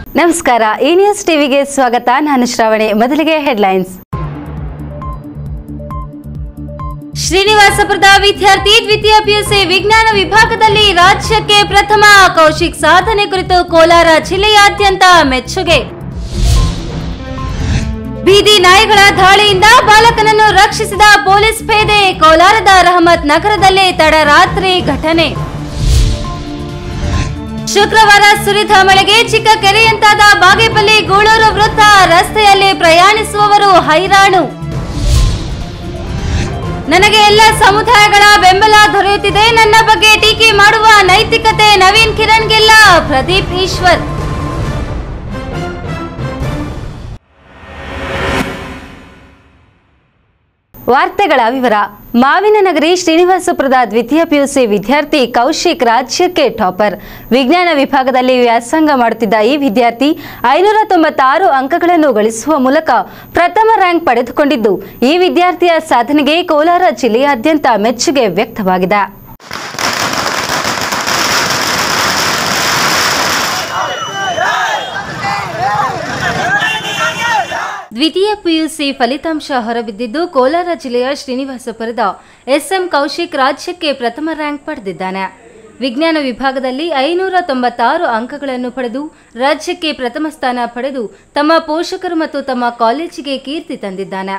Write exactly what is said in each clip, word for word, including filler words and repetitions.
ನಮಸ್ಕಾರ, ಈ ನ್ಯೂಸ್ ಟಿವಿಗೆ ಸ್ವಾಗತ. ನಾನು ಶ್ರಾವಣಿ. ಮೊದಲಿಗೆ ಹೆಡ್ಲೈನ್ಸ್. ಶ್ರೀನಿವಾಸಪುರದ ವಿದ್ಯಾರ್ಥಿ ದ್ವಿತೀಯ ಪಿಯುಸಿ ವಿಜ್ಞಾನ ವಿಭಾಗದಲ್ಲಿ ರಾಜ್ಯಕ್ಕೆ ಪ್ರಥಮ. ಕೌಶಿಕ್ ಸಾಧನೆ ಕುರಿತು ಕೋಲಾರ ಜಿಲ್ಲೆಯಾದ್ಯಂತ ಮೆಚ್ಚುಗೆ. ಬೀದಿ ನಾಯಿಗಳ ದಾಳಿಯಿಂದ ಬಾಲಕನನ್ನು ರಕ್ಷಿಸಿದ ಪೊಲೀಸ್ ಪೇದೆ. ಕೋಲಾರದ ರಹಮತ್ ನಗರದಲ್ಲಿ ತಡರಾತ್ರಿ ಘಟನೆ. ಶುಕ್ರವಾರ ಸುರಿದ ಮಳೆಗೆ ಚಿಕ್ಕ ಕೆರೆಯಂತಾದ ಬಾಗೇಪಲ್ಲಿ ಗೂಳೂರು ವೃತ್ತ. ರಸ್ತೆಯಲ್ಲಿ ಪ್ರಯಾಣಿಸುವವರು ಹೈರಾಣು. ನನಗೆ ಎಲ್ಲ ಸಮುದಾಯಗಳ ಬೆಂಬಲ ದೊರೆಯುತ್ತಿದೆ. ನನ್ನ ಬಗ್ಗೆ ಟೀಕೆ ಮಾಡುವ ನೈತಿಕತೆ ನವೀನ್ ಕಿರಣ್ಗಿಲ್ಲ. ಪ್ರದೀಪ್ ಈಶ್ವರ್. ವಾರ್ತೆಗಳ ವಿವರ. ಮಾವಿನನಗರಿ ಶ್ರೀನಿವಾಸಪುರದ ದ್ವಿತೀಯ ಪಿಯುಸಿ ವಿದ್ಯಾರ್ಥಿ ಕೌಶಿಕ್ ರಾಜ್ಯಕ್ಕೆ ಟಾಪರ್. ವಿಜ್ಞಾನ ವಿಭಾಗದಲ್ಲಿ ವ್ಯಾಸಂಗ ಮಾಡುತ್ತಿದ್ದ ಈ ವಿದ್ಯಾರ್ಥಿ ಐನೂರ ತೊಂಬತ್ತಾರು ಅಂಕಗಳನ್ನು ಗಳಿಸುವ ಮೂಲಕ ಪ್ರಥಮ ರ್ಯಾಂಕ್ ಪಡೆದುಕೊಂಡಿದ್ದು, ಈ ವಿದ್ಯಾರ್ಥಿಯ ಸಾಧನೆಗೆ ಕೋಲಾರ ಜಿಲ್ಲೆಯಾದ್ಯಂತ ಮೆಚ್ಚುಗೆ ವ್ಯಕ್ತವಾಗಿದೆ. ದ್ವಿತೀಯ ಪಿಯುಸಿ ಫಲಿತಾಂಶ ಹೊರಬಿದ್ದಿದ್ದು, ಕೋಲಾರ ಜಿಲ್ಲೆಯ ಶ್ರೀನಿವಾಸಪುರದ ಎಸ್ಎಂ ಕೌಶಿಕ್ ರಾಜ್ಯಕ್ಕೆ ಪ್ರಥಮ ರ್ಯಾಂಕ್ ಪಡೆದಿದ್ದಾನೆ. ವಿಜ್ಞಾನ ವಿಭಾಗದಲ್ಲಿ ಐನೂರ ತೊಂಬತ್ತಾರು ಅಂಕಗಳನ್ನು ಪಡೆದು ರಾಜ್ಯಕ್ಕೆ ಪ್ರಥಮ ಸ್ಥಾನ ಪಡೆದು ತಮ್ಮ ಪೋಷಕರು ಮತ್ತು ತಮ್ಮ ಕಾಲೇಜಿಗೆ ಕೀರ್ತಿ ತಂದಿದ್ದಾನೆ.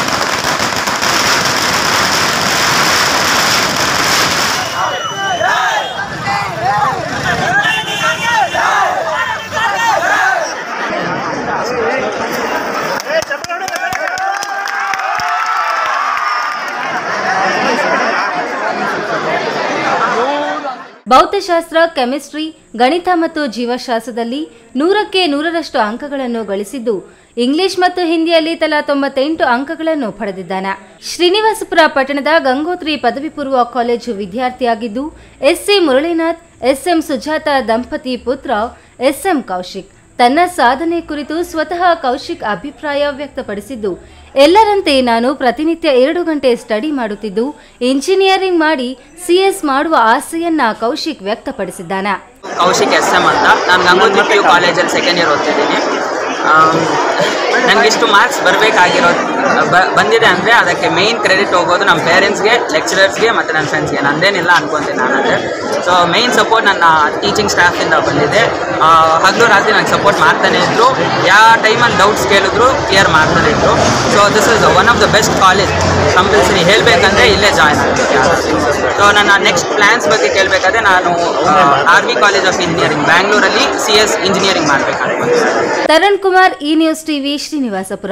ಭೌತಶಾಸ್ತ್ರ, ಕೆಮಿಸ್ಟ್ರಿ, ಗಣಿತ ಮತ್ತು ಜೀವಶಾಸ್ತ್ರದಲ್ಲಿ ನೂರಕ್ಕೆ ನೂರರಷ್ಟು ಅಂಕಗಳನ್ನು ಗಳಿಸಿದ್ದು, ಇಂಗ್ಲಿಷ್ ಮತ್ತು ಹಿಂದಿಯಲ್ಲಿ ತಲಾ ತೊಂಬತ್ತೆಂಟು ಅಂಕಗಳನ್ನು ಪಡೆದಿದ್ದಾನೆ. ಶ್ರೀನಿವಾಸಪುರ ಪಟ್ಟಣದ ಗಂಗೋತ್ರಿ ಪದವಿ ಪೂರ್ವ ಕಾಲೇಜು ವಿದ್ಯಾರ್ಥಿಯಾಗಿದ್ದು, ಎಸ್ಸಿ ಮುರಳೀನಾಥ್, ಎಸ್ಎಂ ಸುಜಾತ ದಂಪತಿ ಪುತ್ರ ಎಸ್ಎಂ ಕೌಶಿಕ್. ತನ್ನ ಸಾಧನೆ ಕುರಿತು ಸ್ವತಃ ಕೌಶಿಕ್ ಅಭಿಪ್ರಾಯ ವ್ಯಕ್ತಪಡಿಸಿದ್ದು, ಎಲ್ಲರಂತೆ ನಾನು ಪ್ರತಿನಿತ್ಯ ಎರಡು ಗಂಟೆ ಸ್ಟಡಿ ಮಾಡುತ್ತಿದ್ದು, ಇಂಜಿನಿಯರಿಂಗ್ ಮಾಡಿ ಸಿಎಸ್ ಮಾಡುವ ಆಸೆಯನ್ನ ಕೌಶಿಕ್ ವ್ಯಕ್ತಪಡಿಸಿದ್ದಾನೆ. ಕೌಶಿಕ್ ಎಸ್ ಎಂ ಅಂತ, ನಾನು ಗಂಗೋತ್ರಿ ಪಿ ಯು ಕಾಲೇಜಲ್ಲಿ ಸೆಕೆಂಡ್ ಇಯರ್ ಓದ್ತಿದ್ದೀನಿ. ನನಗಿಷ್ಟು ಮಾರ್ಕ್ಸ್ ಬರಬೇಕಾಗಿರೋದು ಬಂದಿದೆ ಅಂದರೆ ಅದಕ್ಕೆ ಮೇಯ್ನ್ ಕ್ರೆಡಿಟ್ ಹೋಗೋದು ನಮ್ಮ ಪೇರೆಂಟ್ಸ್ಗೆ, ಲೆಕ್ಚರರ್ಸ್ಗೆ ಮತ್ತು ನನ್ನ ಫ್ರೆಂಡ್ಸ್ಗೆ. ನಂದೇನಿಲ್ಲ ಅನ್ಕೊತೀನಿ ನಾನಂದರೆ. ಸೊ ಮೇಯ್ನ್ ಸಪೋರ್ಟ್ ನನ್ನ ಟೀಚಿಂಗ್ ಸ್ಟಾಫಿಂದ ಬಂದಿದೆ. ಹಗಲು ರಾತ್ರಿ ನನಗೆ ಸಪೋರ್ಟ್ ಮಾಡ್ತಾನೆ ಇದ್ದರು. ಯಾವ ಟೈಮಲ್ಲಿ ಡೌಟ್ಸ್ ಕೇಳಿದ್ರು ಕ್ಲಿಯರ್ ಮಾಡ್ತಾನೆ ಇದ್ದರು. So this is one of the best college. Compulsory ಹೇಳಬೇಕಂದ್ರೆ ಇಲ್ಲೇ ಜಾಯ್ನ್ ಆಗಬೇಕು. ಸೊ ನನ್ನ ನೆಕ್ಸ್ಟ್ ಪ್ಲ್ಯಾನ್ಸ್ ಬಗ್ಗೆ ಕೇಳಬೇಕಾದ್ರೆ ನಾನು R V college of engineering ಬ್ಯಾಂಗ್ಳೂರಲ್ಲಿ ಸಿ ಎಸ್ ಇಂಜಿನಿಯರಿಂಗ್ ಮಾಡಬೇಕಂತ. ತರುಣ್ ಕುಮಾರ್, ಈ ನ್ಯೂಸ್ ಟಿವಿ, ಶ್ರೀನಿವಾಸಪುರ.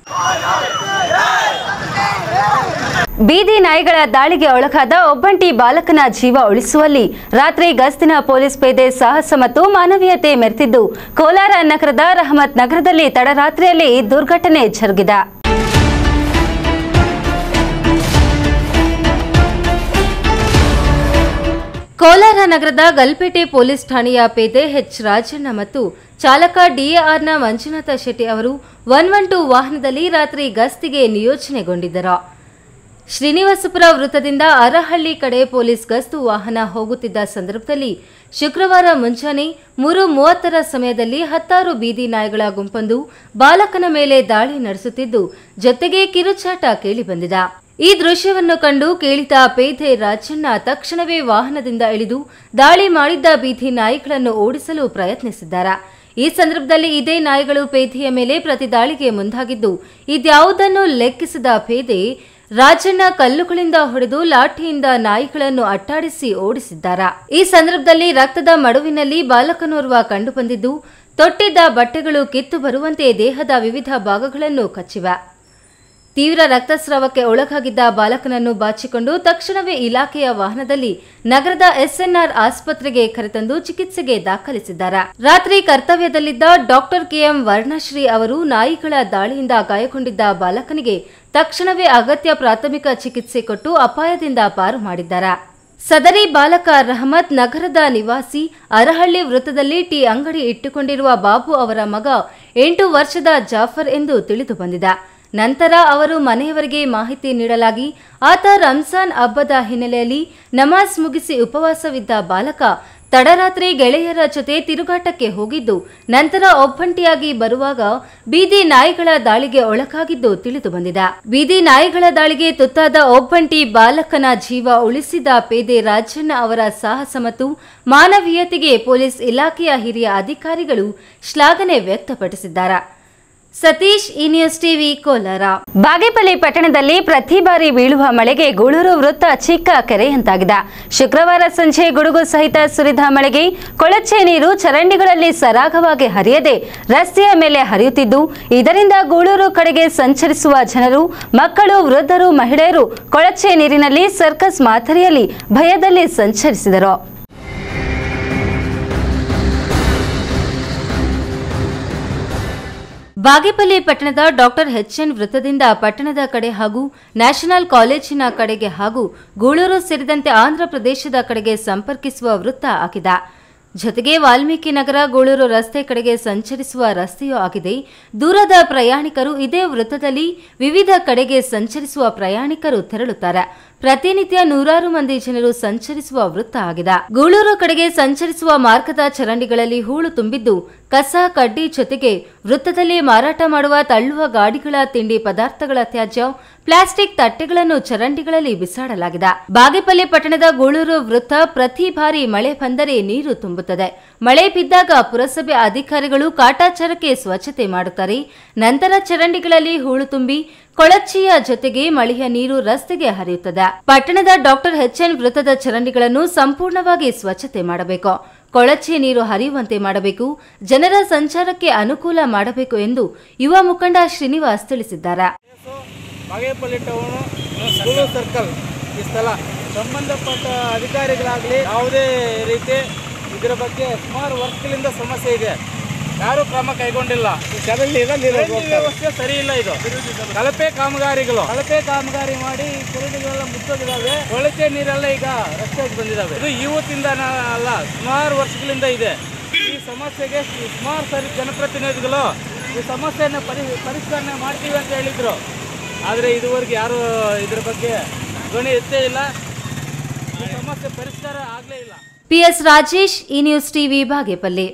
ಬೀದಿ ನಾಯಿಗಳ ದಾಳಿಗೆ ಒಳಗಾದ ಒಬ್ಬಂಟಿ ಬಾಲಕನ ಜೀವ ಉಳಿಸುವಲ್ಲಿ ರಾತ್ರಿ ಗಸ್ತಿನ ಪೊಲೀಸ್ ಪೇದೆ ಸಾಹಸ ಮತ್ತು ಮಾನವೀಯತೆ ಮೆರೆದಿದ್ದು, ಕೋಲಾರ ನಗರದ ರಹಮತ್ ನಗರದಲ್ಲಿ ತಡರಾತ್ರಿಯಲ್ಲಿ ದುರ್ಘಟನೆ ಜರುಗಿದೆ. ಕೋಲಾರ ನಗರದ ಗಲ್ಪೇಟೆ ಪೊಲೀಸ್ ಠಾಣೆಯ ಪೇದೆ ಎಚ್ ರಾಜಣ್ಣ ಮತ್ತು ಚಾಲಕ ಡಿಎಆರ್ನ ಮಂಜುನಾಥ ಶೆಟ್ಟಿ ಅವರು ಒನ್ ಒನ್ ಟೂ ವಾಹನದಲ್ಲಿ ರಾತ್ರಿ ಗಸ್ತಿಗೆ ನಿಯೋಜನೆಗೊಂಡಿದ್ದರು. ಶ್ರೀನಿವಾಸಪುರ ವೃತ್ತದಿಂದ ಅರಹಳ್ಳಿ ಕಡೆ ಪೊಲೀಸ್ ಗಸ್ತು ವಾಹನ ಹೋಗುತ್ತಿದ್ದ ಸಂದರ್ಭದಲ್ಲಿ ಶುಕ್ರವಾರ ಮುಂಜಾನೆ ಮೂರು ಮೂವತ್ತರ ಸಮಯದಲ್ಲಿ ಹತ್ತಾರು ಬೀದಿ ನಾಯಿಗಳ ಗುಂಪೊಂದು ಬಾಲಕನ ಮೇಲೆ ದಾಳಿ ನಡೆಸುತ್ತಿದ್ದು, ಜೊತೆಗೆ ಕಿರುಚಾಟ ಕೇಳಿಬಂದಿದೆ. ಈ ದೃಶ್ಯವನ್ನು ಕಂಡು ಕೇಳಿದ ಪೇದೆ ರಾಜಣ್ಣ ತಕ್ಷಣವೇ ವಾಹನದಿಂದ ಇಳಿದು ದಾಳಿ ಮಾಡಿದ್ದ ಬೀದಿ ನಾಯಿಗಳನ್ನು ಓಡಿಸಲು ಪ್ರಯತ್ನಿಸಿದ್ದಾರೆ. ಈ ಸಂದರ್ಭದಲ್ಲಿ ಇದೇ ನಾಯಿಗಳು ಪೇದೆಯ ಮೇಲೆ ಪ್ರತಿ ದಾಳಿಗೆ ಮುಂದಾಗಿದ್ದು, ಇದ್ಯಾವುದನ್ನು ಲೆಕ್ಕಿಸಿದ ಪೇದೆ ರಾಜಣ್ಣ ಕಲ್ಲುಗಳಿಂದ ಹೊಡೆದು ಲಾಠಿಯಿಂದ ನಾಯಿಗಳನ್ನು ಅಟ್ಟಾಡಿಸಿ ಓಡಿಸಿದ್ದಾರೆ. ಈ ಸಂದರ್ಭದಲ್ಲಿ ರಕ್ತದ ಮಡುವಿನಲ್ಲಿ ಬಾಲಕನೋರ್ವ ಕಂಡುಬಂದಿದ್ದು, ತೊಟ್ಟಿದ್ದ ಬಟ್ಟೆಗಳು ಕಿತ್ತು ಬರುವಂತೆ ದೇಹದ ವಿವಿಧ ಭಾಗಗಳನ್ನು ಕಚ್ಚಿವೆ. ತೀವ್ರ ರಕ್ತಸ್ರಾವಕ್ಕೆ ಒಳಗಾಗಿದ್ದ ಬಾಲಕನನ್ನು ಬಾಚಿಕೊಂಡು ತಕ್ಷಣವೇ ಇಲಾಖೆಯ ವಾಹನದಲ್ಲಿ ನಗರದ ಎಸ್ಎನ್ಆರ್ ಆಸ್ಪತ್ರೆಗೆ ಕರೆತಂದು ಚಿಕಿತ್ಸೆಗೆ ದಾಖಲಿಸಿದ್ದಾರೆ. ರಾತ್ರಿ ಕರ್ತವ್ಯದಲ್ಲಿದ್ದ ಡಾಕ್ಟರ್ ಕೆಎಂ ವರ್ಣಶ್ರೀ ಅವರು ನಾಯಿಗಳ ದಾಳಿಯಿಂದ ಗಾಯಗೊಂಡಿದ್ದ ಬಾಲಕನಿಗೆ ತಕ್ಷಣವೇ ಅಗತ್ಯ ಪ್ರಾಥಮಿಕ ಚಿಕಿತ್ಸೆ ಕೊಟ್ಟು ಅಪಾಯದಿಂದ ಪಾರು ಮಾಡಿದ್ದಾರೆ. ಸದರಿ ಬಾಲಕ ರಹಮತ್ ನಗರದ ನಿವಾಸಿ, ಅರಹಳ್ಳಿ ವೃತ್ತದಲ್ಲಿ ಟೀ ಅಂಗಡಿ ಇಟ್ಟುಕೊಂಡಿರುವ ಬಾಬು ಅವರ ಮಗ ಎಂಟು ವರ್ಷದ ಜಾಫರ್ ಎಂದು ತಿಳಿದು ಬಂದಿದೆ. ನಂತರ ಅವರು ಮನೆಯವರಿಗೆ ಮಾಹಿತಿ ನೀಡಲಾಗಿ ಆತ ರಂಜಾನ್ ಹಬ್ಬದ ಹಿನ್ನೆಲೆಯಲ್ಲಿ ನಮಾಜ್ ಮುಗಿಸಿ ಉಪವಾಸವಿದ್ದ ಬಾಲಕ ತಡರಾತ್ರಿ ಗೆಳೆಯರ ಜೊತೆ ತಿರುಗಾಟಕ್ಕೆ ಹೋಗಿದ್ದು ನಂತರ ಒಬ್ಬಂಟಿಯಾಗಿ ಬರುವಾಗ ಬೀದಿ ನಾಯಿಗಳ ದಾಳಿಗೆ ಒಳಗಾಗಿದ್ದು ತಿಳಿದು ಬಂದಿದೆ. ಬೀದಿ ನಾಯಿಗಳ ದಾಳಿಗೆ ತುತ್ತಾದ ಒಬ್ಬಂಟಿ ಬಾಲಕನ ಜೀವ ಉಳಿಸಿದ ಪೇದೆ ರಾಜಣ್ಣ ಅವರ ಸಾಹಸ ಮತ್ತು ಮಾನವೀಯತೆಗೆ ಪೊಲೀಸ್ ಇಲಾಖೆಯ ಹಿರಿಯ ಅಧಿಕಾರಿಗಳು ಶ್ಲಾಘನೆ ವ್ಯಕ್ತಪಡಿಸಿದ್ದಾರೆ. ಸತೀಶ್, ಈ ನ್ಯೂಸ್ ಟಿವಿ, ಕೋಲಾರ. ಬಾಗೇಪಲ್ಲಿ ಪಟ್ಟಣದಲ್ಲಿ ಪ್ರತಿ ಬಾರಿ ಬೀಳುವ ಮಳೆಗೆ ಗೂಳೂರು ವೃತ್ತ ಚಿಕ್ಕ ಕೆರೆಯಂತಾಗಿದೆ. ಶುಕ್ರವಾರ ಸಂಜೆ ಗುಡುಗು ಸಹಿತ ಸುರಿದ ಮಳೆಗೆ ಕೊಳಚೆ ನೀರು ಚರಂಡಿಗಳಲ್ಲಿ ಸರಾಗವಾಗಿ ಹರಿಯದೆ ರಸ್ತೆಯ ಮೇಲೆ ಹರಿಯುತ್ತಿದ್ದು, ಇದರಿಂದ ಗೂಳೂರು ಕಡೆಗೆ ಸಂಚರಿಸುವ ಜನರು, ಮಕ್ಕಳು, ವೃದ್ಧರು, ಮಹಿಳೆಯರು ಕೊಳಚೆ ನೀರಿನಲ್ಲಿ ಸರ್ಕಸ್ ಮಾದರಿಯಲ್ಲಿ ಭಯದಲ್ಲಿ ಸಂಚರಿಸಿದರು. ಬಾಗೇಪಲ್ಲಿ ಪಟ್ಟಣದ ಡಾಕ್ಟರ್ ಎಚ್ ಎನ್ ವೃತ್ತದಿಂದ ಪಟ್ಟಣದ ಕಡೆ ಹಾಗೂ ನ್ಯಾಷನಲ್ ಕಾಲೇಜಿನ ಕಡೆಗೆ ಹಾಗೂ ಗೂಳೂರು ಸೇರಿದಂತೆ ಆಂಧ್ರ ಪ್ರದೇಶದ ಕಡೆಗೆ ಸಂಪರ್ಕಿಸುವ ವೃತ್ತ ಆಗಿದೆ. ಜೊತೆಗೆ ವಾಲ್ಮೀಕಿ ನಗರ ಗೂಳೂರು ರಸ್ತೆ ಕಡೆಗೆ ಸಂಚರಿಸುವ ರಸ್ತೆಯೂ ಆಗಿದೆ. ದೂರದ ಪ್ರಯಾಣಿಕರು ಇದೇ ವೃತ್ತದಲ್ಲಿ ವಿವಿಧ ಕಡೆಗೆ ಸಂಚರಿಸುವ ಪ್ರಯಾಣಿಕರು ತೆರಳುತ್ತಾರೆ. ಪ್ರತಿನಿತ್ಯ ನೂರಾರು ಮಂದಿ ಜನರು ಸಂಚರಿಸುವ ವೃತ್ತ ಆಗಿದೆ. ಗೂಳೂರು ಕಡೆಗೆ ಸಂಚರಿಸುವ ಮಾರ್ಗದ ಚರಂಡಿಗಳಲ್ಲಿ ಹೂಳು ತುಂಬಿದ್ದು, ಕಸ ಕಡ್ಡಿ ಜೊತೆಗೆ ವೃತ್ತದಲ್ಲಿ ಮಾರಾಟ ಮಾಡುವ ತಳ್ಳುವ ಗಾಡಿಗಳ ತಿಂಡಿ ಪದಾರ್ಥಗಳ ತ್ಯಾಜ್ಯ, ಪ್ಲಾಸ್ಟಿಕ್ ತಟ್ಟೆಗಳನ್ನು ಚರಂಡಿಗಳಲ್ಲಿ ಬಿಸಾಡಲಾಗಿದೆ. ಬಾಗೇಪಲ್ಲಿ ಪಟ್ಟಣದ ಗೂಳೂರು ವೃತ್ತ ಪ್ರತಿ ಬಾರಿ ಮಳೆ ಬಂದರೆ ನೀರು ತುಂಬುತ್ತದೆ. ಮಳೆ ಬಿದ್ದಾಗ ಪುರಸಭೆ ಅಧಿಕಾರಿಗಳು ಕಾಟಾಚಾರಕ್ಕೆ ಸ್ವಚ್ಛತೆ ಮಾಡುತ್ತಾರೆ. ನಂತರ ಚರಂಡಿಗಳಲ್ಲಿ ಹೂಳು ತುಂಬಿ ಕೊಳಚೆಯ ಜೊತೆಗೆ ಮಳೆಯ ನೀರು ರಸ್ತೆಗೆ ಹರಿಯುತ್ತದೆ. ಪಟ್ಟಣದ ಡಾಕ್ಟರ್ ಎಚ್ ಎನ್ ವೃತ್ತದ ಚರಂಡಿಗಳನ್ನು ಸಂಪೂರ್ಣವಾಗಿ ಸ್ವಚ್ಛತೆ ಮಾಡಬೇಕು. ಕೊಳಚೆ ನೀರು ಹರಿಯುವಂತೆ ಮಾಡಬೇಕು. ಜನರ ಸಂಚಾರಕ್ಕೆ ಅನುಕೂಲ ಮಾಡಬೇಕು ಎಂದು ಯುವ ಮುಖಂಡ ಶ್ರೀನಿವಾಸ್ ತಿಳಿಸಿದ್ದಾರೆ. ಬಾಗೇಪಲ್ಲಿ ಟೌನು ಗೂಳೂರು ಸರ್ಕಲ್ ಈ ಸ್ಥಳ ಸಂಬಂಧಪಟ್ಟ ಅಧಿಕಾರಿಗಳಾಗಲಿ ಯಾವುದೇ ರೀತಿ ಇದರ ಬಗ್ಗೆ ಸುಮಾರು ವರ್ಷಗಳಿಂದ ಸಮಸ್ಯೆ ಇದೆ. ಯಾರೂ ಕ್ರಮ ಕೈಗೊಂಡಿಲ್ಲ. ಚರಂಡಿ ವ್ಯವಸ್ಥೆ ಸರಿ ಇಲ್ಲ. ಇದು ಕಳಪೆ ಕಾಮಗಾರಿಗಳು ಕಳಪೆ ಕಾಮಗಾರಿ ಮಾಡಿ ಚರಂಡಿಗಳೆಲ್ಲ ಮುಚ್ಚೋಗಿದ್ದಾವೆ. ಕೊಳಚೆ ನೀರೆಲ್ಲ ಈಗ ರಸ್ತೆಗೆ ಬಂದಿದ್ದಾವೆ. ಇದು ಇವತ್ತಿಂದ ಅಲ್ಲ, ಸುಮಾರು ವರ್ಷಗಳಿಂದ ಇದೆ. ಈ ಸಮಸ್ಯೆಗೆ ಸುಮಾರು ಸರಿ ಜನಪ್ರತಿನಿಧಿಗಳು ಈ ಸಮಸ್ಯೆಯನ್ನು ಪರಿ ಪರಿಷ್ಕರಣೆ ಮಾಡ್ತೀವಿ ಅಂತ ಹೇಳಿದ್ರು. ಆದರೆ ಇದುವರೆಗೆ ಯಾರು ಇದ್ರ ಬಗ್ಗೆ ಧ್ವನಿ ಎತ್ತೇ ಇಲ್ಲ. ಈ ಸಮಸ್ಯೆ ಪರಿಷ್ಕಾರ ಆಗಲೇ ಇಲ್ಲ. ಪಿಎಸ್ ರಾಜೇಶ್, ಈ ನ್ಯೂಸ್ ಟಿವಿ, ಬಾಗೇಪಲ್ಲಿ.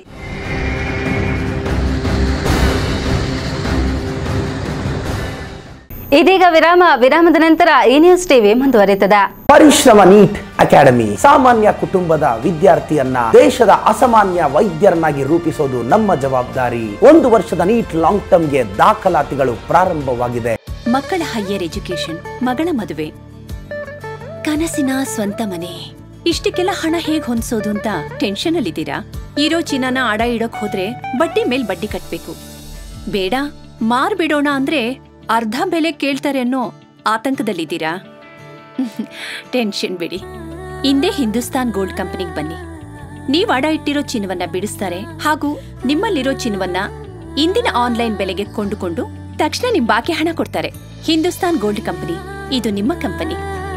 ಇದೀಗ ವಿರಾಮ. ವಿರಾಮದ ನಂತರ ಈ ನ್ಯೂಸ್ ಟಿವಿ ಮುಂದುವರಿಯುತ್ತದೆ. ಪರಿಶ್ರಮ ನೀಟ್ ಅಕಾಡೆಮಿ ಸಾಮಾನ್ಯ ಕುಟುಂಬದ ವಿದ್ಯಾರ್ಥಿಯನ್ನ ದೇಶದ ಅಸಾಮಾನ್ಯ ವೈದ್ಯರನ್ನಾಗಿ ರೂಪಿಸೋದು ನಮ್ಮ ಜವಾಬ್ದಾರಿ. ಒಂದು ವರ್ಷದ ನೀಟ್ ಲಾಂಗ್ ಟರ್ಮ್ಗೆ ದಾಖಲಾತಿಗಳು ಪ್ರಾರಂಭವಾಗಿದೆ. ಮಕ್ಕಳ ಹೈಯರ್ ಎಜುಕೇಶನ್, ಮಗಳ ಮದುವೆ, ಕನಸಿನ ಸ್ವಂತ ಮನೆ, ಇಷ್ಟಕ್ಕೆಲ್ಲ ಹಣ ಹೇಗ್ ಹೊಂದಿಸೋದು ಅಂತ ಟೆನ್ಷನ್ ಅಲ್ಲಿದ್ದೀರಾ? ಇರೋ ಚಿನ್ನನ ಅಡ ಇಡೋಕ್ ಹೋದ್ರೆ ಬಡ್ಡಿ ಮೇಲ್ ಬಡ್ಡಿ ಕಟ್ಬೇಕು. ಬೇಡ, ಮಾರ್ಬಿಡೋಣ ಅಂದ್ರೆ ಅರ್ಧ ಬೆಲೆ ಕೇಳ್ತಾರೆ ಅನ್ನೋ ಆತಂಕದಲ್ಲಿದ್ದೀರಾ? ಟೆನ್ಷನ್ ಬಿಡಿ, ಇಂದೇ ಹಿಂದೂಸ್ತಾನ್ ಗೋಲ್ಡ್ ಕಂಪನಿಗೆ ಬನ್ನಿ. ನೀವ್ ಅಡ ಇಟ್ಟಿರೋ ಚಿನ್ನವನ್ನ ಬಿಡಿಸ್ತಾರೆ ಹಾಗೂ ನಿಮ್ಮಲ್ಲಿರೋ ಚಿನ್ನವನ್ನ ಇಂದಿನ ಆನ್ಲೈನ್ ಬೆಲೆಗೆ ಕೊಂಡುಕೊಂಡು ತಕ್ಷಣ ನಿಮ್ ಬಾಕಿ ಹಣ ಕೊಡ್ತಾರೆ. ಹಿಂದೂಸ್ತಾನ್ ಗೋಲ್ಡ್ ಕಂಪನಿ, ಇದು ನಿಮ್ಮ company.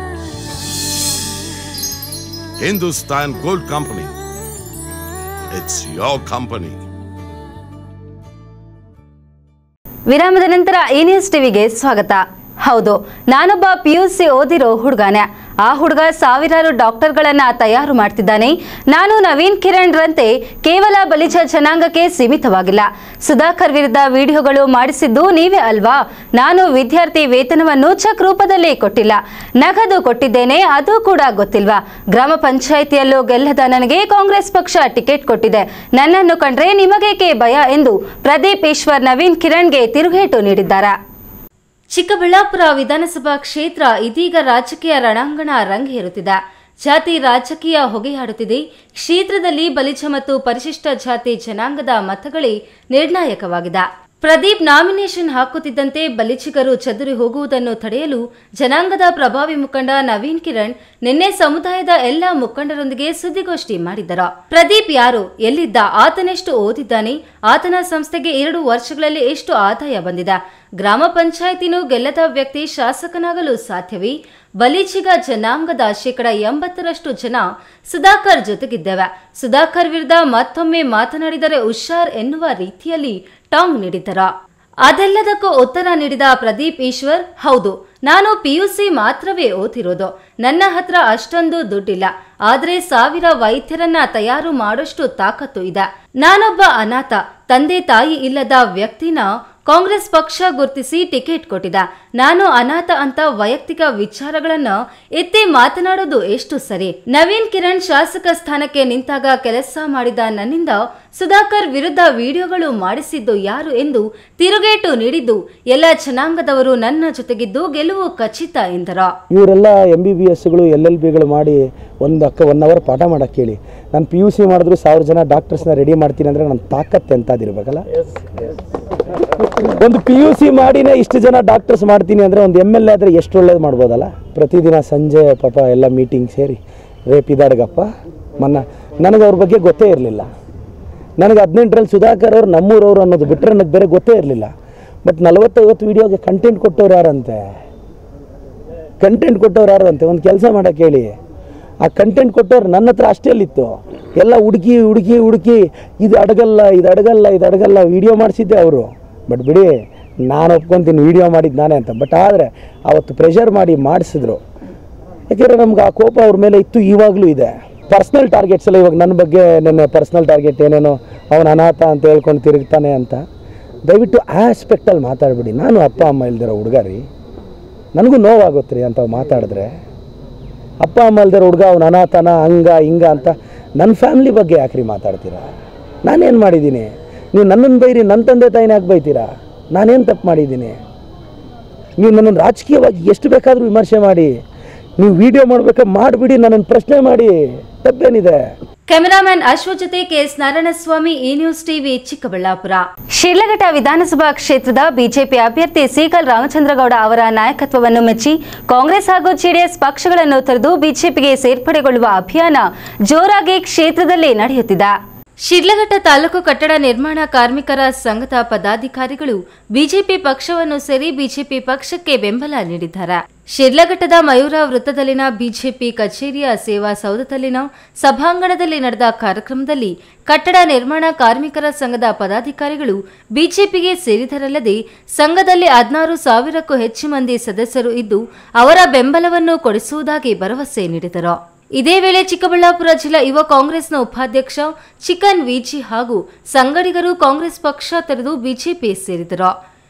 Hindustan Gold Company. It's your company. ವಿರಾಮದ ನಂತರ ಈ ನ್ಯೂಸ್ ಟಿವಿಗೆ ಸ್ವಾಗತ. ಹೌದು, ನಾನೊಬ್ಬ ಪಿಯುಸಿ ಓದಿರೋ ಹುಡುಗನೇ. ಆ ಹುಡುಗ ಸಾವಿರಾರು ಡಾಕ್ಟರ್ಗಳನ್ನ ತಯಾರು ಮಾಡ್ತಿದ್ದಾನೆ. ನಾನು ನವೀನ್ ಕಿರಣ್ ರಂತೆ ಕೇವಲ ಬಲಿಜ ಜನಾಂಗಕ್ಕೆ ಸೀಮಿತವಾಗಿಲ್ಲ. ಸುಧಾಕರ್ ವಿರುದ್ಧ ವಿಡಿಯೋಗಳು ಮಾಡಿಸಿದ್ದು ನೀವೇ ಅಲ್ವಾ? ನಾನು ವಿದ್ಯಾರ್ಥಿ ವೇತನವನ್ನು ಚೆಕ್ ರೂಪದಲ್ಲಿ ಕೊಟ್ಟಿಲ್ಲ, ನಗದು ಕೊಟ್ಟಿದ್ದೇನೆ, ಅದು ಕೂಡ ಗೊತ್ತಿಲ್ವಾ? ಗ್ರಾಮ ಪಂಚಾಯಿತಿಯಲ್ಲೂ ಗೆಲ್ಲದ ನನಗೆ ಕಾಂಗ್ರೆಸ್ ಪಕ್ಷ ಟಿಕೆಟ್ ಕೊಟ್ಟಿದೆ. ನನ್ನನ್ನು ಕಂಡ್ರೆ ನಿಮಗೇಕೆ ಭಯ ಎಂದು ಪ್ರದೀಪ್ ಈಶ್ವರ್ ನವೀನ್ ಕಿರಣ್ಗೆ ತಿರುಗೇಟು ನೀಡಿದ್ದಾರೆ. ಚಿಕ್ಕಬಳ್ಳಾಪುರ ವಿಧಾನಸಭಾ ಕ್ಷೇತ್ರ ಇದೀಗ ರಾಜಕೀಯ ರಣಾಂಗಣ ರಂಗೇರುತ್ತಿದೆ. ಜಾತಿ ರಾಜಕೀಯ ಹೊಗೆಯಾಡುತ್ತಿದೆ. ಕ್ಷೇತ್ರದಲ್ಲಿ ಬಲಿಜ ಮತ್ತು ಪರಿಶಿಷ್ಟ ಜಾತಿ ಜನಾಂಗದ ಮತಗಳೇ ನಿರ್ಣಾಯಕವಾಗಿದೆ. ಪ್ರದೀಪ್ ನಾಮಿನೇಷನ್ ಹಾಕುತ್ತಿದ್ದಂತೆ ಬಲಿಜಿಗರು ಚದುರಿ ಹೋಗುವುದನ್ನು ತಡೆಯಲು ಜನಾಂಗದ ಪ್ರಭಾವಿ ಮುಖಂಡ ನವೀನ್ ಕಿರಣ್ ನಿನ್ನೆ ಸಮುದಾಯದ ಎಲ್ಲ ಮುಖಂಡರೊಂದಿಗೆ ಸುದ್ದಿಗೋಷ್ಠಿ ಮಾಡಿದರು. ಪ್ರದೀಪ್ ಯಾರು, ಎಲ್ಲಿದ್ದ, ಆತನೆಷ್ಟು ಓದಿದ್ದಾನೆ, ಆತನ ಸಂಸ್ಥೆಗೆ ಎರಡು ವರ್ಷಗಳಲ್ಲಿ ಎಷ್ಟು ಆದಾಯ ಬಂದಿದೆ, ಗ್ರಾಮ ಪಂಚಾಯಿತಿನೂ ಗೆಲ್ಲದ ವ್ಯಕ್ತಿ ಶಾಸಕನಾಗಲು ಸಾಧ್ಯವೇ? ಬಲಿಜಿಗ ಜನಾಂಗದ ಶೇಕಡ ಎಂಬತ್ತರಷ್ಟು ಜನ ಸುಧಾಕರ್ ಜೊತೆಗಿದ್ದೇವೆ. ಸುಧಾಕರ್ ವಿರುದ್ಧ ಮತ್ತೊಮ್ಮೆ ಮಾತನಾಡಿದರೆ ಹುಷಾರ್ ಎನ್ನುವ ರೀತಿಯಲ್ಲಿ ಟಾಂಗ್ ನೀಡಿದರ. ಅದೆಲ್ಲದಕ್ಕೂ ಉತ್ತರ ನೀಡಿದ ಪ್ರದೀಪ್ ಈಶ್ವರ್, ಹೌದು, ನಾನು ಪಿಯುಸಿ ಮಾತ್ರವೇ ಓದಿರೋದು. ನನ್ನ ಹತ್ರ ಅಷ್ಟೊಂದು ದುಡ್ಡಿಲ್ಲ, ಆದ್ರೆ ಸಾವಿರ ವೈದ್ಯರನ್ನ ತಯಾರು ಮಾಡೋಷ್ಟು ತಾಕತ್ತು ಇದೆ. ನಾನೊಬ್ಬ ಅನಾಥ, ತಂದೆ ತಾಯಿ ಇಲ್ಲದ ವ್ಯಕ್ತಿನ ಕಾಂಗ್ರೆಸ್ ಪಕ್ಷ ಗುರುತಿಸಿ ಟಿಕೆಟ್ ಕೊಟ್ಟಿದೆ. ನಾನು ಅನಾಥ ಅಂತ ವೈಯಕ್ತಿಕ ವಿಚಾರಗಳನ್ನ ಎತ್ತಿ ಮಾತನಾಡೋದು ಎಷ್ಟು ಸರಿ? ನವೀನ್ ಕಿರಣ್ ಶಾಸಕ ಸ್ಥಾನಕ್ಕೆ ನಿಂತಾಗ ಕೆಲಸ ಮಾಡಿದ ನನ್ನಿಂದ ಸುಧಾಕರ್ ವಿರುದ್ಧ ವಿಡಿಯೋಗಳು ಮಾಡಿಸಿದ್ದು ಯಾರು ಎಂದು ತಿರುಗೇಟು ನೀಡಿದ್ದು ಎಲ್ಲ ಜನಾಂಗದವರು ನನ್ನ ಜೊತೆಗಿದ್ದು ಗೆಲುವು ಖಚಿತ ಎಂದರ. ಇವರೆಲ್ಲ ಎಂ ಬಿ ಬಿ ಎಸ್ಗಳು ಎಲ್ ಎಲ್ ಬಿಗಳು ಮಾಡಿ ಒಂದು ಅಕ್ಕ ಒನ್ ಅವರ್ ಪಾಠ ಮಾಡಕ್ಕೆ ಹೇಳಿ, ನಾನು ಪಿ ಯು ಸಿ ಮಾಡಿದ್ರು ಸಾವಿರ ಜನ ಡಾಕ್ಟರ್ಸ್ನ ರೆಡಿ ಮಾಡ್ತೀನಿ ಅಂದರೆ ನನ್ನ ತಾಕತ್ತು ಎಂಥದಿರ್ಬೇಕಲ್ಲ. ಒಂದು ಪಿ ಯು ಸಿ ಮಾಡಿನೇ ಇಷ್ಟು ಜನ ಡಾಕ್ಟರ್ಸ್ ಮಾಡ್ತೀನಿ ಅಂದರೆ ಒಂದು ಎಮ್ ಎಲ್ ಎ ಆದರೆ ಎಷ್ಟು ಒಳ್ಳೇದು ಮಾಡ್ಬೋದಲ್ಲ. ಪ್ರತಿದಿನ ಸಂಜೆ ಪಾಪ ಎಲ್ಲ ಮೀಟಿಂಗ್ ಸೇರಿ ರೇಪಿದಾಡ್ಗಪ್ಪ ಮೊನ್ನ ನನಗೆ ಅವ್ರ ಬಗ್ಗೆ ಗೊತ್ತೇ ಇರಲಿಲ್ಲ. ನನಗೆ ಹದಿನೆಂಟರಲ್ಲಿ ಸುಧಾಕರ್ ಅವ್ರು ನಮ್ಮೂರವ್ರು ಅನ್ನೋದು ಬಿಟ್ಟರೆ ನನಗೆ ಬೇರೆ ಗೊತ್ತೇ ಇರಲಿಲ್ಲ. ಬಟ್ ನಲವತ್ತೈವತ್ತು ವೀಡಿಯೋಗೆ ಕಂಟೆಂಟ್ ಕೊಟ್ಟವ್ರು ಯಾರಂತೆ ಕಂಟೆಂಟ್ ಕೊಟ್ಟವ್ರು ಯಾರು ಅಂತೆ ಒಂದು ಕೆಲಸ ಮಾಡೋಕ್ಕೆ ಹೇಳಿ. ಆ ಕಂಟೆಂಟ್ ಕೊಟ್ಟವ್ರು ನನ್ನ ಹತ್ರ ಅಷ್ಟೇಲಿತ್ತು. ಎಲ್ಲ ಹುಡುಕಿ ಹುಡುಕಿ ಹುಡುಕಿ ಇದು ಅಡಗಲ್ಲ ಇದು ಅಡಗಲ್ಲ ಇದು ಅಡಗಲ್ಲ ವೀಡಿಯೋ ಮಾಡಿಸಿದ್ದೆ ಅವರು. ಬಟ್ ಬಿಡಿ, ನಾನು ಒಪ್ಕೊತೀನಿ ವೀಡಿಯೋ ಮಾಡಿದ್ದು ನಾನೇ ಅಂತ. ಬಟ್ ಆದರೆ ಅವತ್ತು ಪ್ರೆಷರ್ ಮಾಡಿ ಮಾಡಿಸಿದ್ರು. ಯಾಕೆಂದರೆ ನಮ್ಗೆ ಆ ಕೋಪ ಅವ್ರ ಮೇಲೆ ಇತ್ತು, ಇವಾಗಲೂ ಇದೆ. ಪರ್ಸ್ನಲ್ ಟಾರ್ಗೆಟ್ಸ್ ಎಲ್ಲ ಇವಾಗ ನನ್ನ ಬಗ್ಗೆ ನನ್ನ ಪರ್ಸ್ನಲ್ ಟಾರ್ಗೆಟ್ ಏನೇನೋ ಅವನು ಅನಾಥ ಅಂತ ಹೇಳ್ಕೊಂಡು ತಿರುಗ್ತಾನೆ ಅಂತ ದಯವಿಟ್ಟು ಆ ಆಸ್ಪೆಕ್ಟಲ್ಲಿ ಮಾತಾಡ್ಬಿಡಿ. ನಾನು ಅಪ್ಪ ಅಮ್ಮ ಇಲ್ದಿರೋ ಹುಡುಗ ರೀ, ನನಗೂ ನೋವಾಗುತ್ತೆ ರೀ ಅಂತ ಮಾತಾಡಿದ್ರೆ. ಅಪ್ಪ ಅಮ್ಮ ಇಲ್ದಿರೋ ಹುಡುಗ ಅವ್ನು ಅನಾಥನ ಹಂಗ ಹಿಂಗ ಅಂತ ನನ್ನ ಫ್ಯಾಮ್ಲಿ ಬಗ್ಗೆ ಯಾಕ್ರಿ ಮಾತಾಡ್ತೀರಾ? ನಾನೇನು ಮಾಡಿದ್ದೀನಿ? ನೀವು ನನ್ನನ್ನು ಬೈರಿ, ನನ್ನ ತಂದೆ ತಾಯಿನ ಯಾಕೆ ಬೈತೀರಾ? ನಾನೇನು ತಪ್ಪು ಮಾಡಿದ್ದೀನಿ? ನೀವು ನನ್ನನ್ನು ರಾಜಕೀಯವಾಗಿ ಎಷ್ಟು ಬೇಕಾದರೂ ವಿಮರ್ಶೆ ಮಾಡಿ, ನೀವು ವಿಡಿಯೋ ಮಾಡ್ಬೇಕಾ ಮಾಡಿಬಿಡಿ, ನನ್ನನ್ನು ಪ್ರಶ್ನೆ ಮಾಡಿ, ತಪ್ಪೇನಿದೆ? ಕ್ಯಾಮೆರಾಮನ್ ಅಶ್ವಥ್ ಜೊತೆ ಕೆಎಸ್ ನಾರಾಯಣಸ್ವಾಮಿ, ಈ ನ್ಯೂಸ್ ಟಿವಿ, ಚಿಕ್ಕಬಳ್ಳಾಪುರ. ಶಿಡ್ಲಘಟ್ಟ ವಿಧಾನಸಭಾ ಕ್ಷೇತ್ರದ ಬಿಜೆಪಿ ಅಭ್ಯರ್ಥಿ ಸೀಕಲ್ ರಾಮಚಂದ್ರಗೌಡ ಅವರ ನಾಯಕತ್ವವನ್ನು ಮೆಚ್ಚಿ ಕಾಂಗ್ರೆಸ್ ಹಾಗೂ ಜೆಡಿಎಸ್ ಪಕ್ಷಗಳನ್ನು ತೊರೆದು ಬಿಜೆಪಿಗೆ ಸೇರ್ಪಡೆಗೊಳ್ಳುವ ಅಭಿಯಾನ ಜೋರಾಗಿ ಕ್ಷೇತ್ರದಲ್ಲಿ ನಡೆಯುತ್ತಿದೆ. ಶಿಡ್ಲಘಟ್ಟ ತಾಲೂಕು ಕಟ್ಟಡ ನಿರ್ಮಾಣ ಕಾರ್ಮಿಕರ ಸಂಘದ ಪದಾಧಿಕಾರಿಗಳು ಬಿಜೆಪಿ ಪಕ್ಷವನ್ನು ಸೇರಿ ಬಿಜೆಪಿ ಪಕ್ಷಕ್ಕೆ ಬೆಂಬಲ ನೀಡಿದ್ದಾರೆ. ಶಿಡ್ಲಘಟ್ಟದ ಮಯೂರ ವೃತ್ತದಲ್ಲಿನ ಬಿಜೆಪಿ ಕಚೇರಿಯ ಸೇವಾ ಸೌಧದಲ್ಲಿನ ಸಭಾಂಗಣದಲ್ಲಿ ನಡೆದ ಕಾರ್ಯಕ್ರಮದಲ್ಲಿ ಕಟ್ಟಡ ನಿರ್ಮಾಣ ಕಾರ್ಮಿಕರ ಸಂಘದ ಪದಾಧಿಕಾರಿಗಳು ಬಿಜೆಪಿಗೆ ಸೇರಿದರಲ್ಲದೆ ಸಂಘದಲ್ಲಿ ಹದಿನಾರು ಸಾವಿರಕ್ಕೂ ಹೆಚ್ಚು ಮಂದಿ ಸದಸ್ಯರು ಇದ್ದು ಅವರ ಬೆಂಬಲವನ್ನು ಕೊಡಿಸುವುದಾಗಿ ಭರವಸೆ ನೀಡಿದರು. ಇದೇ ವೇಳೆ ಚಿಕ್ಕಬಳ್ಳಾಪುರ ಜಿಲ್ಲಾ ಯುವ ಕಾಂಗ್ರೆಸ್ನ ಉಪಾಧ್ಯಕ್ಷ ಚಿಕನ್ ವಿಜಿ ಹಾಗೂ ಸಂಗಡಿಗರು ಕಾಂಗ್ರೆಸ್ ಪಕ್ಷ ತೊರೆದು ಬಿಜೆಪಿ ಸೇರಿದರು.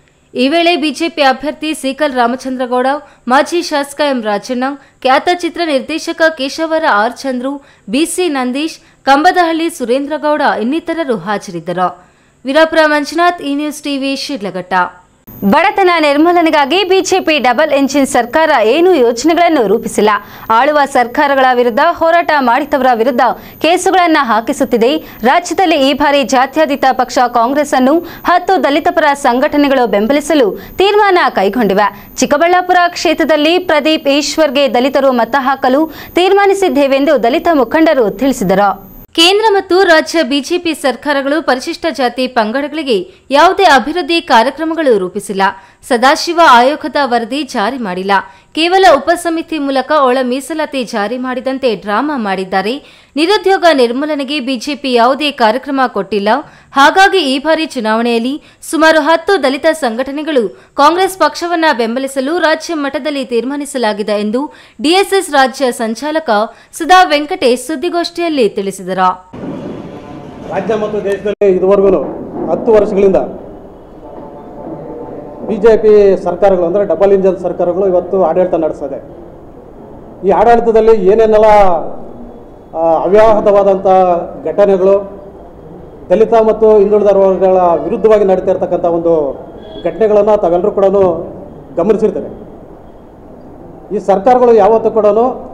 ಈ ವೇಳೆ ಬಿಜೆಪಿ ಅಭ್ಯರ್ಥಿ ಸೀಕಲ್ ರಾಮಚಂದ್ರಗೌಡ, ಮಾಜಿ ಶಾಸಕ ಎಂ ರಾಜಣ್ಣ, ಖ್ಯಾತ ಚಿತ್ರ ನಿರ್ದೇಶಕ ಕೇಶವರ ಆರ್ ಚಂದ್ರು, ಬಿಸಿ ನಂದೀಶ್, ಕಂಬದಹಳ್ಳಿ ಸುರೇಂದ್ರಗೌಡ ಇನ್ನಿತರರು ಹಾಜರಿದ್ದರು. ವೀರಾಪುರ ಮಂಜುನಾಥ್, ಈ ನ್ಯೂಸ್ ಟಿವಿ, ಶಿಡ್ಲಘಟ್ಟ. ಬಡತನ ನಿರ್ಮೂಲನೆಗಾಗಿ ಬಿಜೆಪಿ ಡಬಲ್ ಎಂಜಿನ್ ಸರ್ಕಾರ ಏನು ಯೋಜನೆಗಳನ್ನು ರೂಪಿಸಿಲ್ಲ. ಆಳುವ ಸರ್ಕಾರಗಳ ವಿರುದ್ಧ ಹೋರಾಟ ಮಾಡಿದವರ ವಿರುದ್ಧ ಕೇಸುಗಳನ್ನು ಹಾಕಿಸುತ್ತಿದೆ. ರಾಜ್ಯದಲ್ಲಿ ಈ ಬಾರಿ ಜಾತ್ಯತೀತ ಪಕ್ಷ ಕಾಂಗ್ರೆಸ್ ಅನ್ನು ಹತ್ತು ದಲಿತ ಪರ ಸಂಘಟನೆಗಳು ಬೆಂಬಲಿಸಲು ತೀರ್ಮಾನ ಕೈಗೊಂಡಿವೆ. ಚಿಕ್ಕಬಳ್ಳಾಪುರ ಕ್ಷೇತ್ರದಲ್ಲಿ ಪ್ರದೀಪ್ ಈಶ್ವರ್ಗೆ ದಲಿತರು ಮತ ಹಾಕಲು ತೀರ್ಮಾನಿಸಿದ್ದೇವೆಂದು ದಲಿತ ಮುಖಂಡರು ತಿಳಿಸಿದರು. ಕೇಂದ್ರ ಮತ್ತು ರಾಜ್ಯ ಬಿಜೆಪಿ ಸರ್ಕಾರಗಳು ಪರಿಶಿಷ್ಟ ಜಾತಿ ಪಂಗಡಗಳಿಗೆ ಯಾವುದೇ ಅಭಿವೃದ್ಧಿ ಕಾರ್ಯಕ್ರಮಗಳು ರೂಪಿಸಿಲ್ಲ. ಸದಾಶಿವ ಆಯೋಗದ ವರದಿ ಜಾರಿ ಮಾಡಿಲ್ಲ. ಕೇವಲ ಉಪಸಮಿತಿ ಮೂಲಕ ಒಳ ಮೀಸಲಾತಿ ಜಾರಿ ಮಾಡಿದಂತೆ ಡ್ರಾಮಾ ಮಾಡಿದ್ದಾರೆ. ನಿರುದ್ಯೋಗ ನಿರ್ಮೂಲನೆಗೆ ಬಿಜೆಪಿ ಯಾವುದೇ ಕಾರ್ಯಕ್ರಮ ಕೊಟ್ಟಿಲ್ಲ. ಹಾಗಾಗಿ ಈ ಬಾರಿ ಚುನಾವಣೆಯಲ್ಲಿ ಸುಮಾರು ಹತ್ತು ದಲಿತ ಸಂಘಟನೆಗಳು ಕಾಂಗ್ರೆಸ್ ಪಕ್ಷವನ್ನ ಬೆಂಬಲಿಸಲು ರಾಜ್ಯ ಮಟ್ಟದಲ್ಲಿ ತೀರ್ಮಾನಿಸಲಾಗಿದೆ ಎಂದು ಡಿಎಸ್ಎಸ್ ರಾಜ್ಯ ಸಂಚಾಲಕ ಸುಧಾ ವೆಂಕಟೇಶ್ ಸುದ್ದಿಗೋಷ್ಠಿಯಲ್ಲಿ ತಿಳಿಸಿದರು. ರಾಜ್ಯ ಮತ್ತು ದೇಶದಲ್ಲಿ ಇದುವರೆಗೂ ಹತ್ತು ವರ್ಷಗಳಿಂದ ಬಿಜೆಪಿ ಸರ್ಕಾರಗಳು ಅಂದರೆ ಡಬಲ್ ಇಂಜನ್ ಸರ್ಕಾರಗಳು ಇವತ್ತು ಆಡಳಿತ ನಡೆಸಿದೆ. ಈ ಆಡಳಿತದಲ್ಲಿ ಏನೇನೆಲ್ಲ ಅವ್ಯಾಹತವಾದಂಥ ಘಟನೆಗಳು, ದಲಿತ ಮತ್ತು ಹಿಂದುಳಿದ ವರ್ಗಗಳ ವಿರುದ್ಧವಾಗಿ ನಡೀತಾ ಇರ್ತಕ್ಕಂಥ ಒಂದು ಘಟನೆಗಳನ್ನು ತಾವೆಲ್ಲರೂ ಕೂಡ ಗಮನಿಸಿರ್ತಾರೆ. ಈ ಸರ್ಕಾರಗಳು ಯಾವತ್ತೂ ಕೂಡ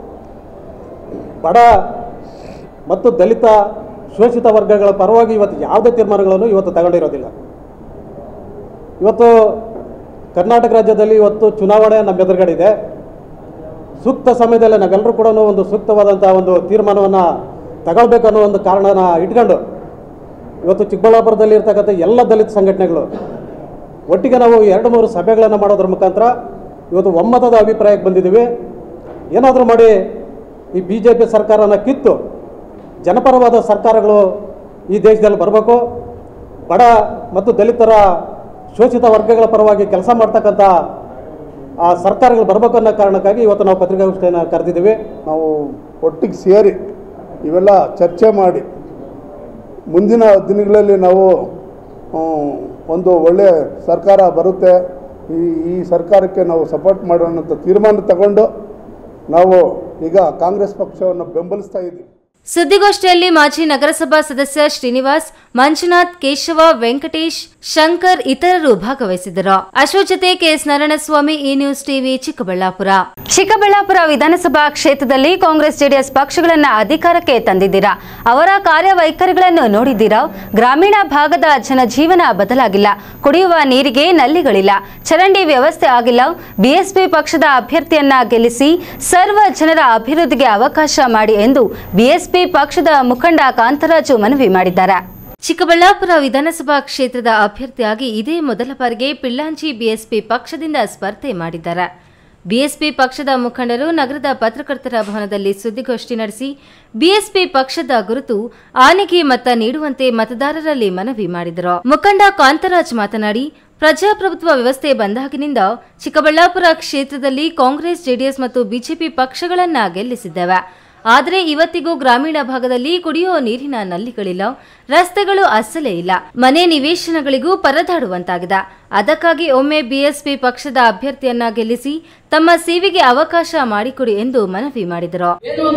ಬಡ ಮತ್ತು ದಲಿತ ಶೋಷಿತ ವರ್ಗಗಳ ಪರವಾಗಿ ಇವತ್ತು ಯಾವುದೇ ತೀರ್ಮಾನಗಳನ್ನು ಇವತ್ತು ತಗೊಂಡಿರೋದಿಲ್ಲ. ಇವತ್ತು ಕರ್ನಾಟಕ ರಾಜ್ಯದಲ್ಲಿ ಇವತ್ತು ಚುನಾವಣೆ ನಮ್ಮ ಎದುರುಗಡೆ ಇದೆ. ಸೂಕ್ತ ಸಮಯದಲ್ಲಿ ನಾವೆಲ್ಲರೂ ಕೂಡ ಒಂದು ಸೂಕ್ತವಾದಂಥ ಒಂದು ತೀರ್ಮಾನವನ್ನು ತಗೊಳ್ಬೇಕನ್ನೋ ಒಂದು ಕಾರಣನ ಇಟ್ಕೊಂಡು ಇವತ್ತು ಚಿಕ್ಕಬಳ್ಳಾಪುರದಲ್ಲಿ ಇರ್ತಕ್ಕಂಥ ಎಲ್ಲ ದಲಿತ ಸಂಘಟನೆಗಳು ಒಟ್ಟಿಗೆ ನಾವು ಎರಡು ಮೂರು ಸಭೆಗಳನ್ನು ಮಾಡೋದ್ರ ಮುಖಾಂತರ ಇವತ್ತು ಒಮ್ಮತದ ಅಭಿಪ್ರಾಯಕ್ಕೆ ಬಂದಿದ್ದೀವಿ. ಏನಾದರೂ ಮಾಡಿ ಈ ಬಿ ಜೆ ಪಿ ಸರ್ಕಾರನ ಕಿತ್ತು ಜನಪರವಾದ ಸರ್ಕಾರಗಳು ಈ ದೇಶದಲ್ಲಿ ಬರಬೇಕು. ಬಡ ಮತ್ತು ದಲಿತರ ಶೋಷಿತ ವರ್ಗಗಳ ಪರವಾಗಿ ಕೆಲಸ ಮಾಡ್ತಕ್ಕಂಥ ಆ ಸರ್ಕಾರಗಳು ಬರಬೇಕು ಅನ್ನೋ ಕಾರಣಕ್ಕಾಗಿ ಇವತ್ತು ನಾವು ಪತ್ರಿಕಾಗೋಷ್ಠಿಯನ್ನು ಕರೆದಿದ್ದೀವಿ. ನಾವು ಒಟ್ಟಿಗೆ ಸೇರಿ ಇವೆಲ್ಲ ಚರ್ಚೆ ಮಾಡಿ ಮುಂದಿನ ದಿನಗಳಲ್ಲಿ ನಾವು ಒಂದು ಒಳ್ಳೆಯ ಸರ್ಕಾರ ಬರುತ್ತೆ, ಈ ಈ ಸರ್ಕಾರಕ್ಕೆ ನಾವು ಸಪೋರ್ಟ್ ಮಾಡೋಣ ಅಂತ ತೀರ್ಮಾನ ತಗೊಂಡು ನಾವು ಈಗ ಕಾಂಗ್ರೆಸ್ ಪಕ್ಷವನ್ನು ಬೆಂಬಲಿಸ್ತಾ ಇದ್ದೀವಿ. ಸುದ್ದಿಗೋಷ್ಠಿಯಲ್ಲಿ ಮಾಜಿ ನಗರಸಭಾ ಸದಸ್ಯ ಶ್ರೀನಿವಾಸ್, ಮಂಜುನಾಥ್, ಕೇಶವ, ವೆಂಕಟೇಶ್, ಶಂಕರ್ ಇತರರು ಭಾಗವಹಿಸಿದ್ದರು. ಅಶೋಕ್ ಜೊತೆ ಕೆಎಸ್ ನಾರಾಯಣಸ್ವಾಮಿ, ಈ ನ್ಯೂಸ್ ಟಿವಿ, ಚಿಕ್ಕಬಳ್ಳಾಪುರ. ಚಿಕ್ಕಬಳ್ಳಾಪುರ ವಿಧಾನಸಭಾ ಕ್ಷೇತ್ರದಲ್ಲಿ ಕಾಂಗ್ರೆಸ್ ಜೆಡಿಎಸ್ ಪಕ್ಷಗಳನ್ನ ಅಧಿಕಾರಕ್ಕೆ ತಂದಿದ್ದೀರಾ, ಅವರ ಕಾರ್ಯವೈಖರಿಗಳನ್ನು ನೋಡಿದ್ದೀರಾ. ಗ್ರಾಮೀಣ ಭಾಗದ ಜನಜೀವನ ಬದಲಾಗಿಲ್ಲ, ಕುಡಿಯುವ ನೀರಿಗೆ ನಲ್ಲಿಗಳಿಲ್ಲ, ಚರಂಡಿ ವ್ಯವಸ್ಥೆ ಆಗಿಲ್ಲ. ಬಿಎಸ್ಪಿ ಪಕ್ಷದ ಅಭ್ಯರ್ಥಿಯನ್ನ ಗೆಲ್ಲಿಸಿ ಸರ್ವ ಜನರ ಅಭಿವೃದ್ಧಿಗೆ ಅವಕಾಶ ಮಾಡಿ ಎಂದು ಬಿಎಸ್ಪಿ ಪಕ್ಷದ ಮುಖಂಡ ಕಾಂತರಾಜು ಮನವಿ ಮಾಡಿದ್ದಾರೆ. ಚಿಕ್ಕಬಳ್ಳಾಪುರ ವಿಧಾನಸಭಾ ಕ್ಷೇತ್ರದ ಅಭ್ಯರ್ಥಿಯಾಗಿ ಇದೇ ಮೊದಲ ಬಾರಿಗೆ ಪಿಳ್ಳಾಂಚಿ ಬಿಎಸ್ಪಿ ಪಕ್ಷದಿಂದ ಸ್ಪರ್ಧೆ ಮಾಡಿದ್ದಾರೆ. ಬಿಎಸ್ಪಿ ಪಕ್ಷದ ಮುಖಂಡರು ನಗರದ ಪತ್ರಕರ್ತರ ಭವನದಲ್ಲಿ ಸುದ್ದಿಗೋಷ್ಠಿ ನಡೆಸಿ ಬಿಎಸ್ಪಿ ಪಕ್ಷದ ಗುರುತು ಆನೆಗೆ ಮತ ನೀಡುವಂತೆ ಮತದಾರರಲ್ಲಿ ಮನವಿ ಮಾಡಿದರು. ಮುಖಂಡ ಕಾಂತರಾಜ್ ಮಾತನಾಡಿ, ಪ್ರಜಾಪ್ರಭುತ್ವ ವ್ಯವಸ್ಥೆ ಬಂದಾಗಿನಿಂದ ಚಿಕ್ಕಬಳ್ಳಾಪುರ ಕ್ಷೇತ್ರದಲ್ಲಿ ಕಾಂಗ್ರೆಸ್, ಜೆಡಿಎಸ್ ಮತ್ತು ಬಿಜೆಪಿ ಪಕ್ಷಗಳನ್ನ ಗೆಲ್ಲಿಸಿದ್ದೇವೆ. ಆದರೆ ಇವತ್ತಿಗೂ ಗ್ರಾಮೀಣ ಭಾಗದಲ್ಲಿ ಕುಡಿಯುವ ನೀರಿನ ನಲ್ಲಿಗಳಿಲ್ಲ, ರಸ್ತೆಗಳು ಅಸಲೇ ಇಲ್ಲ, ಮನೆ ನಿವೇಶನಗಳಿಗೂ ಪರದಾಡುವಂತಾಗಿದೆ. ಅದಕ್ಕಾಗಿ ಒಮ್ಮೆ ಬಿಎಸ್ಪಿ ಪಕ್ಷದ ಅಭ್ಯರ್ಥಿಯನ್ನ ಗೆಲ್ಲಿಸಿ ತಮ್ಮ ಸೇವೆಗೆ ಅವಕಾಶ ಮಾಡಿಕೊಡಿ ಎಂದು ಮನವಿ ಮಾಡಿದರು.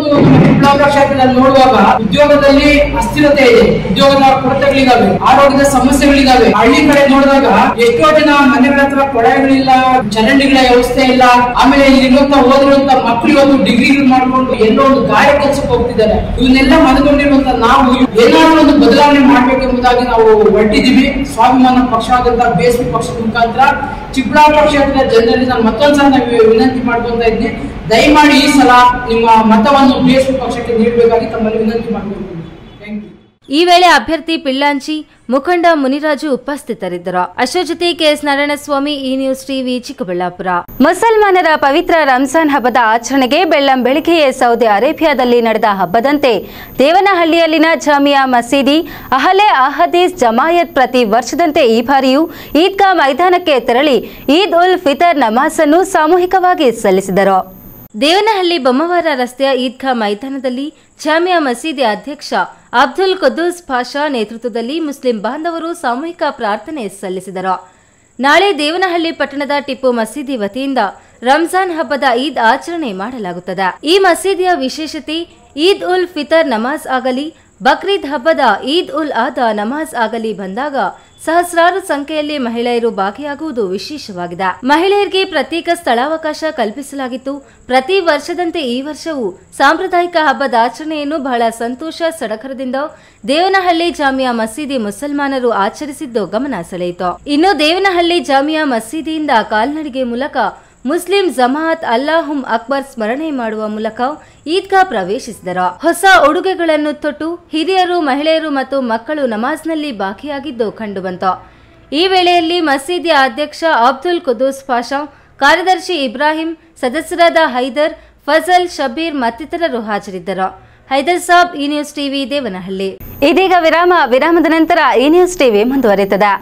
ನೋಡುವಾಗ ಉದ್ಯೋಗದಲ್ಲಿ ಅಸ್ಥಿರತೆ ಇದೆ, ಉದ್ಯೋಗದ ಕೊರತೆಗಳಿದಾವೆ, ಆರೋಗ್ಯದ ಸಮಸ್ಯೆಗಳಿದಾವೆ. ಹಳ್ಳಿ ಕಡೆ ನೋಡಿದಾಗ ಎಷ್ಟೋ ಜನ ಮನೆಗಳ ಹತ್ರ ಕೊಳಗಳಿಲ್ಲ, ಚರಂಡಿಗಳ ವ್ಯವಸ್ಥೆ ಇಲ್ಲ. ಆಮೇಲೆ ಇಲ್ಲಿರುವಂತ ಓದಿರುವಂತ ಮಕ್ಕಳು ಇವತ್ತು ಡಿಗ್ರಿಗಳು ಮಾಡ್ಕೊಂಡು ಎಲ್ಲೋ ಒಂದು ಗಾಯ ಕೆಲಸಕ್ಕೆ ಹೋಗ್ತಿದ್ದಾರೆ. ಇವನ್ನೆಲ್ಲ ಮನಗೊಂಡಿರುವಂತ ನಾವು ಏನಾದ್ರೂ ಒಂದು ಬದಲಾವಣೆ ಮಾಡ್ಬೇಕೆಂಬುದಾಗಿ ನಾವು ಹೊರಟಿದ್ದೀವಿ. ಸ್ವಾಭಿಮಾನ ಪಕ್ಷ ಆದಂತ ಬಿಎಸ್ಪಿ ಪಕ್ಷದ ಮುಖಾಂತರ ಚಿಕ್ಕಬಳ್ಳಾಪುರ ಕ್ಷೇತ್ರದ ಜನರಲ್ಲಿ ನಾನು ಮತ್ತೊಂದ್ಸಲ ನಾವು ವಿನಂತಿ ಮಾಡ್ಕೊಂತ ಇದ್ದೀನಿ, ದಯಮಾಡಿ ಈ ಸಲ ನಿಮ್ಮ ಮತವನ್ನು ಬಿಎಸ್ಪಿ ಪಕ್ಷಕ್ಕೆ ನೀಡಬೇಕಾಗಿ ತಮ್ಮಲ್ಲಿ ವಿನಂತಿ ಮಾಡ್ಕೊಳ್ತೀನಿ. Thank you. ಈ ವೇಳೆ ಅಭ್ಯರ್ಥಿ ಪಿಳ್ಳಾಂಚಿ, ಮುಖಂಡ ಮುನಿರಾಜು ಉಪಸ್ಥಿತರಿದ್ದರು. ಅಶೋಕ್ ಜೊತೆ ಕೆಎಸ್ ನಾರಾಯಣಸ್ವಾಮಿ, ಈ ನ್ಯೂಸ್ ಟಿವಿ, ಚಿಕ್ಕಬಳ್ಳಾಪುರ. ಮುಸಲ್ಮಾನರ ಪವಿತ್ರ ರಂಜಾನ್ ಹಬ್ಬದ ಆಚರಣೆಗೆ ಬೆಳ್ಳಂ ಬೆಳಗ್ಗೆಯೇ ಸೌದಿ ಅರೇಬಿಯಾದಲ್ಲಿ ನಡೆದ ಹಬ್ಬದಂತೆ ದೇವನಹಳ್ಳಿಯಲ್ಲಿನ ಜಾಮಿಯಾ ಮಸೀದಿ ಅಹಲೆ ಅಹದೀಸ್ ಜಮಾಯತ್ ಪ್ರತಿ ವರ್ಷದಂತೆ ಈ ಬಾರಿಯೂ ಈದ್ಗಾ ಮೈದಾನಕ್ಕೆ ತೆರಳಿ ಈದ್ ಉಲ್ ಫಿತರ್ ನಮಾಜ್ ಅನ್ನು ಸಾಮೂಹಿಕವಾಗಿ ಸಲ್ಲಿಸಿದರು. ದೇವನಹಳ್ಳಿ ಬೊಮ್ಮವಾರ ರಸ್ತೆಯ ಈದ್ಗಾ ಮೈದಾನದಲ್ಲಿ ಜಾಮಿಯಾ ಮಸೀದಿ ಅಧ್ಯಕ್ಷ ಅಬ್ದುಲ್ ಕುದ್ದೂಸ್ ಪಾಷಾ ನೇತೃತ್ವದಲ್ಲಿ ಮುಸ್ಲಿಂ ಬಾಂಧವರು ಸಾಮೂಹಿಕ ಪ್ರಾರ್ಥನೆ ಸಲ್ಲಿಸಿದರು. ನಾಳೆ ದೇವನಹಳ್ಳಿ ಪಟ್ಟಣದ ಟಿಪ್ಪು ಮಸೀದಿ ವತಿಯಿಂದ ರಂಜಾನ್ ಹಬ್ಬದ ಈದ್ ಆಚರಣೆ ಮಾಡಲಾಗುತ್ತದೆ. ಈ ಮಸೀದಿಯ ವಿಶೇಷತೆ ಈದ್ ಉಲ್ ಫಿತರ್ ನಮಾಜ್ ಆಗಲಿ, ಬಕ್ರೀದ್ ಹಬ್ಬದ ಈದ್ ಉಲ್ ಆದಾ ನಮಾಜ್ ಆಗಲಿ ಬಂದಾಗ ಸಹಸ್ರಾರು ಸಂಖ್ಯೆಯಲ್ಲಿ ಮಹಿಳೆಯರು ಭಾಗಿಯಾಗುವುದು ವಿಶೇಷವಾಗಿದೆ. ಮಹಿಳೆಯರಿಗೆ ಪ್ರತ್ಯೇಕ ಸ್ಥಳಾವಕಾಶ ಕಲ್ಪಿಸಲಾಗಿತ್ತು. ಪ್ರತಿ ವರ್ಷದಂತೆ ಈ ವರ್ಷವೂ ಸಾಂಪ್ರದಾಯಿಕ ಹಬ್ಬದ ಆಚರಣೆಯನ್ನು ಬಹಳ ಸಂತೋಷ ಸಡಗರದಿಂದ ದೇವನಹಳ್ಳಿ ಜಾಮಿಯಾ ಮಸೀದಿ ಮುಸಲ್ಮಾನರು ಆಚರಿಸಿದ್ದು ಗಮನ ಸೆಳೆಯಿತು. ಇನ್ನು ದೇವನಹಳ್ಳಿ ಜಾಮಿಯಾ ಮಸೀದಿಯಿಂದ ಕಾಲ್ನಡಿಗೆ ಮೂಲಕ ಮುಸ್ಲಿಂ ಜಮಾಅತ್ ಅಲ್ಲಾಹುಂ ಅಕ್ಬರ್ ಸ್ಮರಣೆ ಮಾಡುವ ಮೂಲಕ ಈದ್ಗಾ ಪ್ರವೇಶಿಸಿದರು. ಹೊಸ ಉಡುಗೆಗಳನ್ನು ತೊಟ್ಟು ಹಿರಿಯರು, ಮಹಿಳೆಯರು ಮತ್ತು ಮಕ್ಕಳು ನಮಾಜ್ನಲ್ಲಿ ಭಾಗಿಯಾಗಿದ್ದು ಕಂಡುಬಂತು. ಈ ವೇಳೆಯಲ್ಲಿ ಮಸೀದಿಯ ಅಧ್ಯಕ್ಷ ಅಬ್ದುಲ್ ಕುದ್ದೂಸ್ ಪಾಷಾ, ಕಾರ್ಯದರ್ಶಿ ಇಬ್ರಾಹಿಂ, ಸದಸ್ಯರಾದ ಹೈದರ್, ಫಜಲ್, ಶಬೀರ್ ಮತ್ತಿತರರು ಹಾಜರಿದ್ದರು. ಹೈದರ್ ಸಾಬ್, ಈ ನ್ಯೂಸ್ ಟಿವಿ, ದೇವನಹಳ್ಳಿ. ಇದೀಗ ವಿರಾಮ. ವಿರಾಮದ ನಂತರ ಈ ನ್ಯೂಸ್ ಟಿವಿ ಮುಂದುವರಿಯುತ್ತದೆ.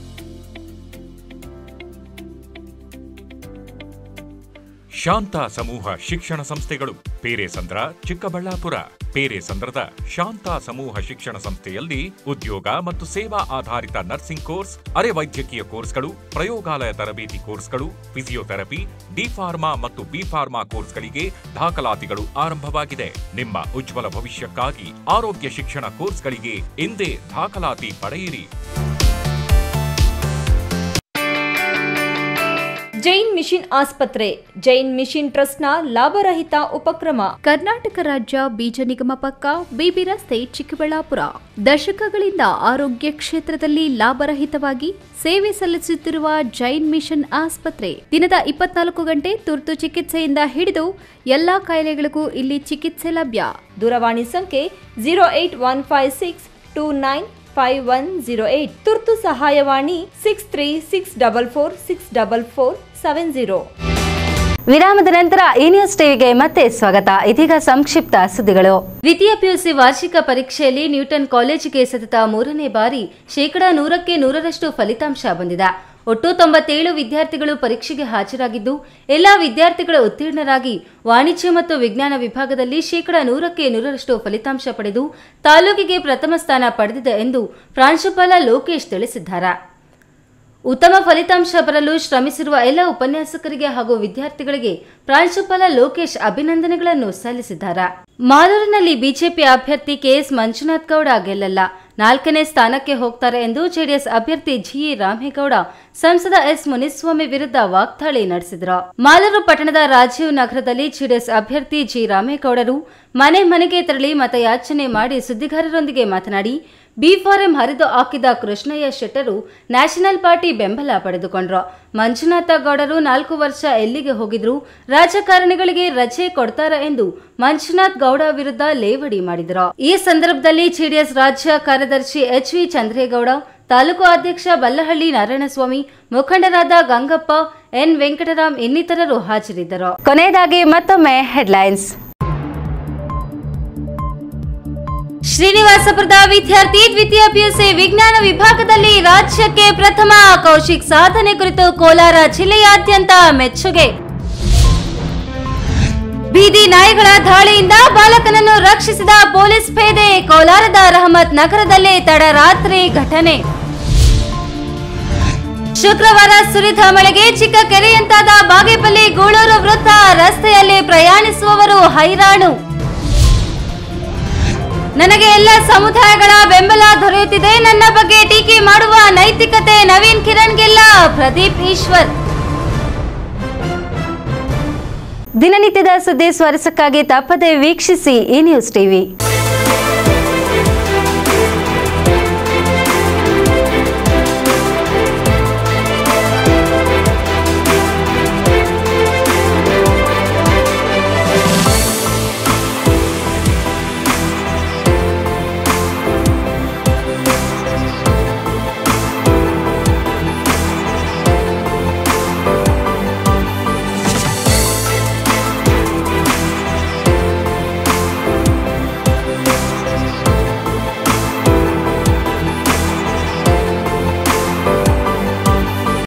ಶಾಂತ ಸಮೂಹ ಶಿಕ್ಷಣ ಸಂಸ್ಥೆಗಳು ಪೇರೆಸಂದ್ರ, ಚಿಕ್ಕಬಳ್ಳಾಪುರ. ಪೇರೆಸಂದ್ರದ ಶಾಂತ ಸಮೂಹ ಶಿಕ್ಷಣ ಸಂಸ್ಥೆಯಲ್ಲಿ ಉದ್ಯೋಗ ಮತ್ತು ಸೇವಾ ಆಧಾರಿತ ನರ್ಸಿಂಗ್ ಕೋರ್ಸ್, ಅರೆ ವೈದ್ಯಕೀಯ ಕೋರ್ಸ್ಗಳು, ಪ್ರಯೋಗಾಲಯ ತರಬೇತಿ ಕೋರ್ಸ್ಗಳು, ಫಿಸಿಯೋಥೆರಪಿ, ಡಿ ಫಾರ್ಮಾ ಮತ್ತು ಬಿ ಫಾರ್ಮಾ ಕೋರ್ಸ್ಗಳಿಗೆ ದಾಖಲಾತಿಗಳು ಆರಂಭವಾಗಿದೆ. ನಿಮ್ಮ ಉಜ್ವಲ ಭವಿಷ್ಯಕ್ಕಾಗಿ ಆರೋಗ್ಯ ಶಿಕ್ಷಣ ಕೋರ್ಸ್ಗಳಿಗೆ ಎಂದೇ ದಾಖಲಾತಿ ಪಡೆಯಿರಿ. ಜೈನ್ ಮಿಷನ್ ಆಸ್ಪತ್ರೆ ಜೈನ್ ಮಿಷನ್ ಟ್ರಸ್ಟ್ನ ಲಾಭರಹಿತ ಉಪಕ್ರಮ. ಕರ್ನಾಟಕ ರಾಜ್ಯ ಬೀಜ ನಿಗಮ ಪಕ್ಕ, ಬಿಬಿ ರಸ್ತೆ, ಚಿಕ್ಕಬಳ್ಳಾಪುರ. ದಶಕಗಳಿಂದ ಆರೋಗ್ಯ ಕ್ಷೇತ್ರದಲ್ಲಿ ಲಾಭರಹಿತವಾಗಿ ಸೇವೆ ಸಲ್ಲಿಸುತ್ತಿರುವ ಜೈನ್ ಮಿಷನ್ ಆಸ್ಪತ್ರೆ ದಿನದ ಇಪ್ಪತ್ನಾಲ್ಕು ಗಂಟೆ ತುರ್ತು ಚಿಕಿತ್ಸೆಯಿಂದ ಹಿಡಿದು ಎಲ್ಲಾ ಕಾಯಿಲೆಗಳಿಗೂ ಇಲ್ಲಿ ಚಿಕಿತ್ಸೆ ಲಭ್ಯ. ದೂರವಾಣಿ ಸಂಖ್ಯೆ zero eight one five six two nine five one zero eight. ತುರ್ತು ಸಹಾಯವಾಣಿ six three six double four six double four seven zero. ವಿರಾಮದ ನಂತರ ಈ ನ್ಯೂಸ್ ಟಿವಿಗೆ ಮತ್ತೆ ಸ್ವಾಗತ. ಇದೀಗ ಸಂಕ್ಷಿಪ್ತ ಸುದ್ದಿಗಳು. ದ್ವಿತೀಯ ಪಿಯುಸಿ ವಾರ್ಷಿಕ ಪರೀಕ್ಷೆಯಲ್ಲಿ ನ್ಯೂಟನ್ ಕಾಲೇಜಿಗೆ ಸತತ ಮೂರನೇ ಬಾರಿ ಶೇಕಡಾ ನೂರಕ್ಕೆ ನೂರರಷ್ಟು ಫಲಿತಾಂಶ ಬಂದಿದೆ. ಒಟ್ಟು ತೊಂಬತ್ತೇಳು ವಿದ್ಯಾರ್ಥಿಗಳು ಪರೀಕ್ಷೆಗೆ ಹಾಜರಾಗಿದ್ದು ಎಲ್ಲ ವಿದ್ಯಾರ್ಥಿಗಳು ಉತ್ತೀರ್ಣರಾಗಿ ವಾಣಿಜ್ಯ ಮತ್ತು ವಿಜ್ಞಾನ ವಿಭಾಗದಲ್ಲಿ ಶೇಕಡಾ ನೂರಕ್ಕೆ ನೂರರಷ್ಟು ಫಲಿತಾಂಶ ಪಡೆದು ತಾಲೂಕಿಗೆ ಪ್ರಥಮ ಸ್ಥಾನ ಪಡೆದಿದೆ ಎಂದು ಪ್ರಾಂಶುಪಾಲ ಲೋಕೇಶ್ ತಿಳಿಸಿದ್ದಾರೆ. ಉತ್ತಮ ಫಲಿತಾಂಶ ಬರಲು ಶ್ರಮಿಸಿರುವ ಎಲ್ಲ ಉಪನ್ಯಾಸಕರಿಗೆ ಹಾಗೂ ವಿದ್ಯಾರ್ಥಿಗಳಿಗೆ ಪ್ರಾಂಶುಪಾಲ ಲೋಕೇಶ್ ಅಭಿನಂದನೆಗಳನ್ನು ಸಲ್ಲಿಸಿದ್ದಾರೆ. ಮಾಲೂರಿನಲ್ಲಿ ಬಿಜೆಪಿ ಅಭ್ಯರ್ಥಿ ಕೆಎಸ್ ಮಂಜುನಾಥ್ ಗೌಡ ಗೆಲ್ಲಲ್ಲ, ನಾಲ್ಕನೇ ಸ್ಥಾನಕ್ಕೆ ಹೋಗ್ತಾರೆ ಎಂದು ಜೆಡಿಎಸ್ ಅಭ್ಯರ್ಥಿ ಜಿ ರಾಮೇಗೌಡ ಸಂಸದ ಎಸ್ ಮುನಿಸ್ವಾಮಿ ವಿರುದ್ಧ ವಾಗ್ದಾಳಿ ನಡೆಸಿದರು. ಮಾಲೂರು ಪಟ್ಟಣದ ರಾಜೀವ್ ನಗರದಲ್ಲಿ ಜೆಡಿಎಸ್ ಅಭ್ಯರ್ಥಿ ಜಿ ರಾಮೇಗೌಡರು ಮನೆ ಮನೆಗೆ ತೆರಳಿ ಮತಯಾಚನೆ ಮಾಡಿ ಸುದ್ದಿಗಾರರೊಂದಿಗೆ ಮಾತನಾಡಿ, ಬಿ ಫಾರಂ ಹರಿದು ಹಾಕಿದ ಕೃಷ್ಣಯ್ಯ ಶೆಟ್ಟರು ನ್ಯಾಷನಲ್ ಪಾರ್ಟಿ ಬೆಂಬಲ ಪಡೆದುಕೊಂಡ್ರು. ಮಂಜುನಾಥ ಗೌಡರು ನಾಲ್ಕು ವರ್ಷ ಎಲ್ಲಿಗೆ ಹೋಗಿದ್ರು, ರಾಜಕಾರಣಿಗಳಿಗೆ ರಜೆ ಕೊಡ್ತಾರ ಎಂದು ಮಂಜುನಾಥ್ ಗೌಡ ವಿರುದ್ಧ ಲೇವಡಿ ಮಾಡಿದರು. ಈ ಸಂದರ್ಭದಲ್ಲಿ ಜೆಡಿಎಸ್ ರಾಜ್ಯ ಕಾರ್ಯದರ್ಶಿ ಎಚ್ ವಿ ಚಂದ್ರೇಗೌಡ, ತಾಲೂಕು ಅಧ್ಯಕ್ಷ ಬಲ್ಲಹಳ್ಳಿ ನಾರಾಯಣಸ್ವಾಮಿ, ಮುಖಂಡರಾದ ಗಂಗಪ್ಪ, ಎನ್ ವೆಂಕಟರಾಮ್ ಇನ್ನಿತರರು ಹಾಜರಿದ್ದರು. ಕೊನೆಯದಾಗಿ ಮತ್ತೊಮ್ಮೆ ಹೆಡ್ಲೈನ್ಸ್. ಶ್ರೀನಿವಾಸಪುರದ ವಿದ್ಯಾರ್ಥಿ ದ್ವಿತೀಯ ಪಿಯುಸಿ ವಿಜ್ಞಾನ ವಿಭಾಗದಲ್ಲಿ ರಾಜ್ಯಕ್ಕೆ ಪ್ರಥಮ, ಕೌಶಿಕ್ ಸಾಧನೆ ಕುರಿತು ಕೋಲಾರ ಜಿಲ್ಲೆಯಾದ್ಯಂತ ಮೆಚ್ಚುಗೆ. ಬೀದಿ ನಾಯಿಗಳ ದಾಳಿಯಿಂದ ಬಾಲಕನನ್ನು ರಕ್ಷಿಸಿದ ಪೊಲೀಸ್ ಪೇದೆ, ಕೋಲಾರದ ರಹಮತ್ ನಗರದಲ್ಲಿ ತಡರಾತ್ರಿ ಘಟನೆ. ಶುಕ್ರವಾರ ಸುರಿದ ಮಳೆಗೆ ಚಿಕ್ಕ ಕೆರೆಯಂತಾದ ಬಾಗೇಪಲ್ಲಿ ಗೂಳೂರು ವೃತ್ತ, ರಸ್ತೆಯಲ್ಲಿ ಪ್ರಯಾಣಿಸುವವರು ಹೈರಾಣು. ನನಗೆ ಎಲ್ಲ ಸಮುದಾಯಗಳ ಬೆಂಬಲ ದೊರೆಯುತ್ತಿದೆ, ನನ್ನ ಬಗ್ಗೆ ಟೀಕೆ ಮಾಡುವ ನೈತಿಕತೆ ನವೀನ್ ಕಿರಣ್ಗಿಲ್ಲ, ಪ್ರದೀಪ್ ಈಶ್ವರ್. ದಿನನಿತ್ಯದ ಸುದ್ದಿ ಸ್ವಾರಸ್ಯಕ್ಕಾಗಿ ತಪ್ಪದೆ ವೀಕ್ಷಿಸಿ ಈ ನ್ಯೂಸ್ ಟಿವಿ.